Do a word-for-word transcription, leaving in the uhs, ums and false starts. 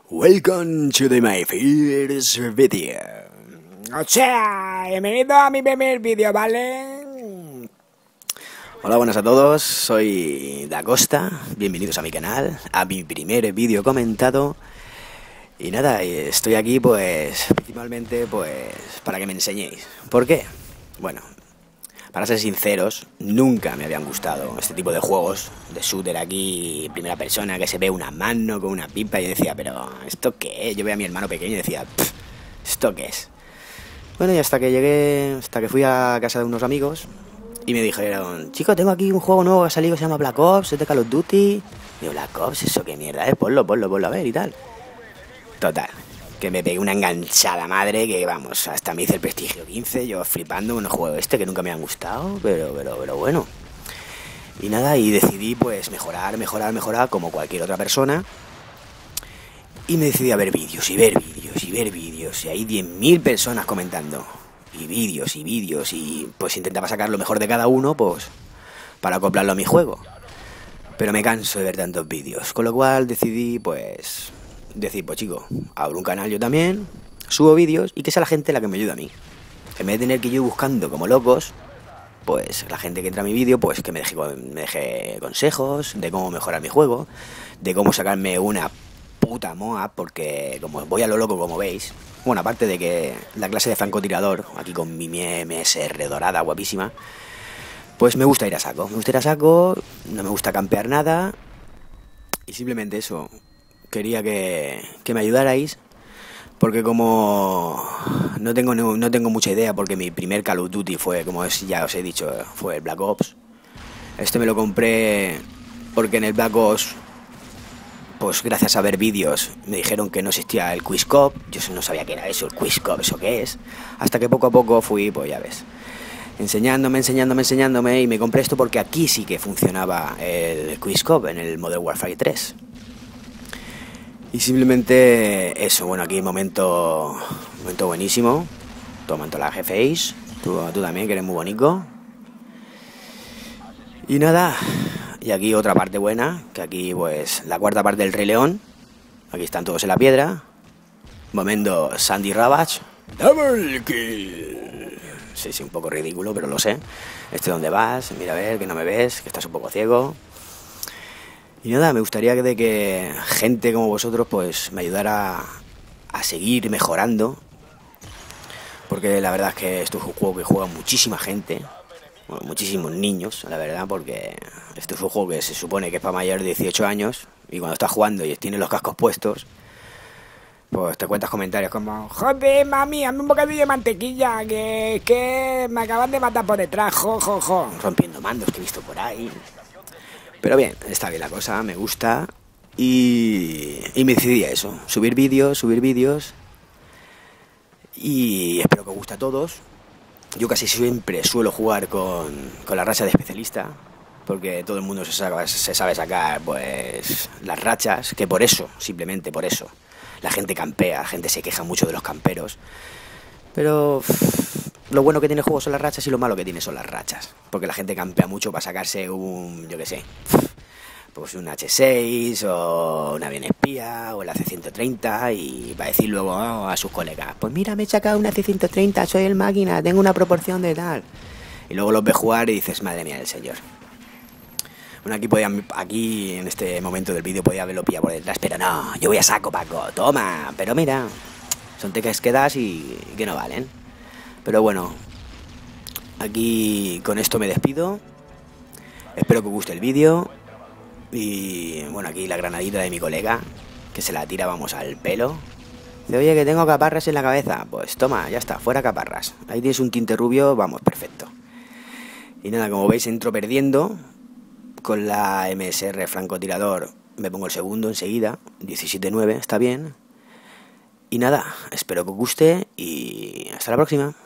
Welcome to the my first video. O sea, bienvenido a mi primer vídeo, ¿vale? Hola, buenas a todos, soy Dacosta, bienvenidos a mi canal, a mi primer vídeo comentado. Y nada, estoy aquí pues principalmente pues para que me enseñéis. ¿Por qué? Bueno, para ser sinceros, nunca me habían gustado este tipo de juegos de shooter aquí, primera persona, que se ve una mano con una pipa. Y yo decía, pero ¿esto qué es? Yo veía a mi hermano pequeño y decía, ¿esto qué es? Bueno, y hasta que llegué, hasta que fui a casa de unos amigos y me dijeron, chico, tengo aquí un juego nuevo que ha salido que se llama Black Ops, es de Call of Duty. Y yo, Black Ops, ¿eso qué mierda es? Ponlo, ponlo, ponlo a ver y tal. Total, que me pegué una enganchada madre que, vamos, hasta me hice el Prestigio quince, yo flipando con el juego este que nunca me han gustado, pero, pero, pero bueno. Y nada, y decidí pues mejorar, mejorar, mejorar como cualquier otra persona. Y me decidí a ver vídeos, y ver vídeos, y ver vídeos, y hay diez mil personas comentando. Y vídeos, y vídeos, y pues intentaba sacar lo mejor de cada uno, pues, para acoplarlo a mi juego. Pero me canso de ver tantos vídeos, con lo cual decidí, pues... decir, pues chico, abro un canal yo también, subo vídeos y que sea la gente la que me ayude a mí. En vez de tener que ir buscando como locos, pues la gente que entra a mi vídeo, pues que me deje, me deje consejos de cómo mejorar mi juego, de cómo sacarme una puta M O A, porque como voy a lo loco, como veis, bueno, aparte de que la clase de francotirador, aquí con mi M S R dorada, guapísima, pues me gusta ir a saco, me gusta ir a saco, no me gusta campear nada, y simplemente eso. Quería que, que me ayudarais, porque como no tengo, no, no tengo mucha idea, porque mi primer Call of Duty fue, como ya os he dicho, fue el Black Ops. Este me lo compré porque en el Black Ops, pues gracias a ver vídeos, me dijeron que no existía el Quickscope. Yo no sabía qué era eso, el Quickscope, eso qué es. Hasta que poco a poco fui, pues ya ves, enseñándome, enseñándome, enseñándome, y me compré esto porque aquí sí que funcionaba el Quickscope, en el Modern Warfare tres. Y simplemente eso, bueno, aquí momento momento buenísimo. Toma la G-Face, tú, tú también, que eres muy bonito. Y nada, y aquí otra parte buena, que aquí pues la cuarta parte del Rey León. Aquí están todos en la piedra. Momento Sandy Ravage. Double kill. Sí, sí, un poco ridículo, pero lo sé. Este dónde vas, mira a ver, que no me ves, que estás un poco ciego. Y nada, me gustaría que, de que gente como vosotros pues me ayudara a seguir mejorando, porque la verdad es que esto es un juego que juega muchísima gente, bueno, muchísimos niños, la verdad, porque esto es un juego que se supone que es para mayores de dieciocho años, y cuando estás jugando y tienes los cascos puestos, pues te cuentas comentarios como, Joder, mami, hazme un bocadillo de mantequilla, que, que me acaban de matar por detrás, jo, jo, jo. rompiendo mandos que he visto por ahí. Pero bien, está bien la cosa, me gusta. Y, y me decidí a eso, subir vídeos, subir vídeos. Y espero que os guste a todos. Yo casi siempre suelo jugar con, con la racha de especialista, porque todo el mundo se sabe, se sabe sacar pues las rachas, que por eso, simplemente por eso, la gente campea, la gente se queja mucho de los camperos. Pero lo bueno que tiene el juego son las rachas y lo malo que tiene son las rachas. Porque la gente campea mucho para sacarse un, yo qué sé, pues un hache seis o un avión espía o el A C ciento treinta, y para decir luego oh, a sus colegas, pues mira, me he sacado un A C ciento treinta, soy el máquina, tengo una proporción de tal. Y luego los ves jugar y dices, madre mía del señor. Bueno, aquí podía, aquí en este momento del vídeo podía haberlo pillado por detrás, pero no, yo voy a saco, Paco, toma. Pero mira, son tecas que das y que no valen. Pero bueno, aquí con esto me despido. Espero que os guste el vídeo. Y bueno, aquí la granadita de mi colega, que se la tira, vamos, al pelo. Dice, oye, que tengo caparras en la cabeza. Pues toma, ya está, fuera caparras. Ahí tienes un tinte rubio, vamos, perfecto. Y nada, como veis, entro perdiendo. Con la M S R francotirador me pongo el segundo enseguida. diecisiete nueve, está bien. Y nada, espero que os guste y hasta la próxima.